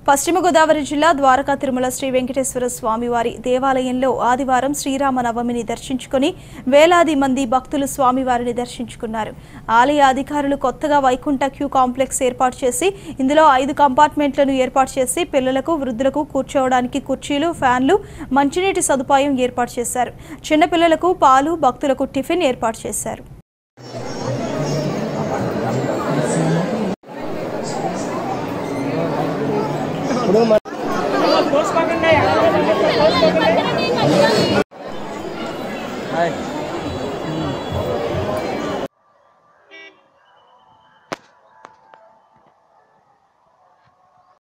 పశ్చిమ గోదావరి జిల్లా ద్వారకా తిరుమల శ్రీ వెంకటేశ్వర స్వామివారి దేవాలయంలో ఆదివారం శ్రీరామ నవమిని దర్శించుకుని వేలాది మంది భక్తులు స్వామివారిని దర్శించుకున్నారు. ఆలయ అధికారులు కొత్తగా వైకుంఠ క్యూ కాంప్లెక్స్ ఏర్పాటు చేసి ఇందులో 5 కంపార్ట్మెంట్లను ఏర్పాటు చేసి పిల్లలకు, వృద్ధులకు కూర్చోవడానికి కుర్చీలు, ఫ్యాన్లు, మంచినీటి సదుపాయం ఏర్పాటు చేశారు. చిన్న పిల్లలకు పాలు, భక్తులకు టిఫిన్ ఏర్పాటు చేశారు.